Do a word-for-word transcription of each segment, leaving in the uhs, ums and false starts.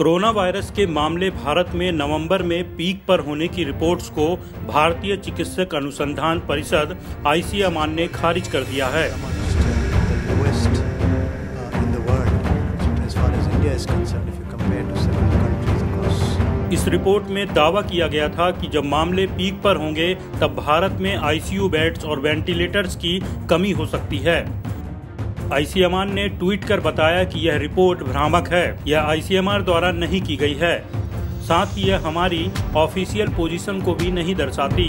Corona virus के मामले भारत में नवंबर में पीक पर होने की रिपोर्ट्स को भारतीय चिकित्सक अनुसंधान परिषद आईसीएमआर ने खारिज कर दिया है। इस रिपोर्ट में दावा किया गया था कि जब मामले पीक पर होंगे तब भारत में आईसीयू बेड्स और वेंटिलेटर्स की कमी हो सकती है। आईसीएमआर ने ट्वीट कर बताया कि यह रिपोर्ट भ्रामक है, यह आईसीएमआर द्वारा नहीं की गई है, साथ ही यह हमारी ऑफिशियल पोजीशन को भी नहीं दर्शाती।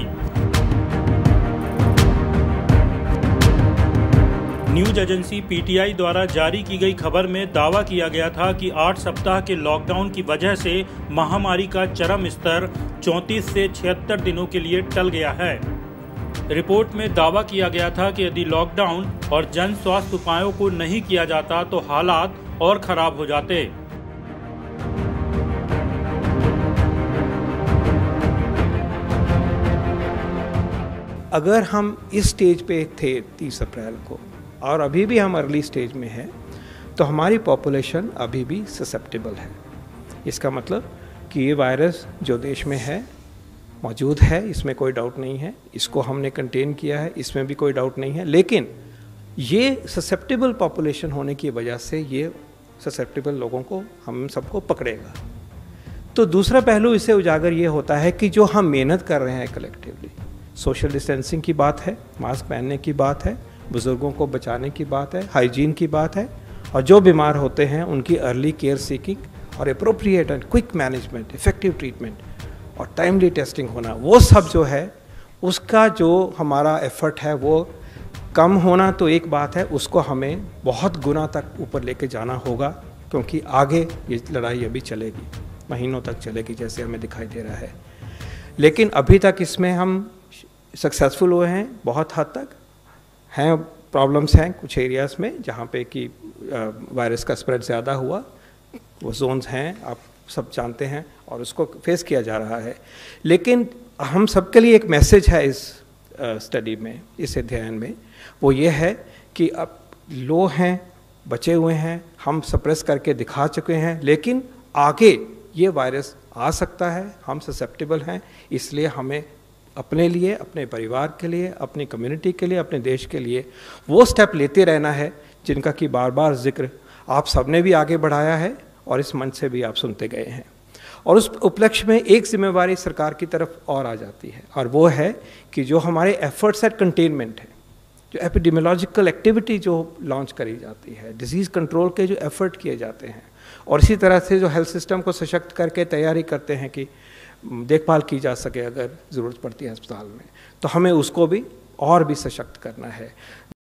न्यूज एजेंसी पीटीआई द्वारा जारी की गई खबर में दावा किया गया था कि आठ सप्ताह के लॉकडाउन की वजह से महामारी का चरम स्तर चौंतीस से छिहत्तर दिनों के लिए टल गया है। रिपोर्ट में दावा किया गया था कि यदि लॉकडाउन और जन स्वास्थ्य उपायों को नहीं किया जाता तो हालात और खराब हो जाते। अगर हम इस स्टेज पे थे तीस अप्रैल को और अभी भी हम अर्ली स्टेज में हैं तो हमारी पॉपुलेशन अभी भी ससेप्टेबल है। इसका मतलब कि ये वायरस जो देश में है मौजूद है, इसमें कोई डाउट नहीं है, इसको हमने कंटेन किया है, इसमें भी कोई डाउट नहीं है, लेकिन ये ससेप्टेबल पॉपुलेशन होने की वजह से ये ससेप्टेबल लोगों को हम सबको पकड़ेगा। तो दूसरा पहलू इससे उजागर ये होता है कि जो हम मेहनत कर रहे हैं कलेक्टिवली, सोशल डिस्टेंसिंग की बात है, मास्क पहनने की बात है, बुज़ुर्गों को बचाने की बात है, हाइजीन की बात है, और जो बीमार होते हैं उनकी अर्ली केयर सीकिंग और appropriate and quick management, effective treatment और टाइमली टेस्टिंग होना, वो सब जो है उसका जो हमारा एफर्ट है वो कम होना तो एक बात है, उसको हमें बहुत गुना तक ऊपर लेके जाना होगा, क्योंकि आगे ये लड़ाई अभी चलेगी, महीनों तक चलेगी जैसे हमें दिखाई दे रहा है। लेकिन अभी तक इसमें हम सक्सेसफुल हुए हैं, बहुत हद तक हैं, प्रॉब्लम्स हैं कुछ एरियाज़ में जहाँ पे कि वायरस का स्प्रेड ज़्यादा हुआ, वो जोन्स हैं आप सब जानते हैं और उसको फेस किया जा रहा है। लेकिन हम सबके लिए एक मैसेज है इस स्टडी में, इस अध्ययन में, वो ये है कि अब लो हैं, बचे हुए हैं, हम सप्रेस करके दिखा चुके हैं, लेकिन आगे ये वायरस आ सकता है, हम ससेप्टेबल हैं, इसलिए हमें अपने लिए, अपने परिवार के लिए, अपनी कम्युनिटी के लिए, अपने देश के लिए वो स्टेप लेते रहना है जिनका कि बार बार जिक्र आप सबने भी आगे बढ़ाया है और इस मंच से भी आप सुनते गए हैं। और उस उपलक्ष्य में एक जिम्मेवारी सरकार की तरफ और आ जाती है, और वो है कि जो हमारे एफर्ट्स एट कंटेनमेंट है, जो एपिडेमियोलॉजिकल एक्टिविटी जो लॉन्च करी जाती है, डिजीज़ कंट्रोल के जो एफर्ट किए जाते हैं, और इसी तरह से जो हेल्थ सिस्टम को सशक्त करके तैयारी करते हैं कि देखभाल की जा सके अगर ज़रूरत पड़ती है अस्पताल में, तो हमें उसको भी और भी सशक्त करना है।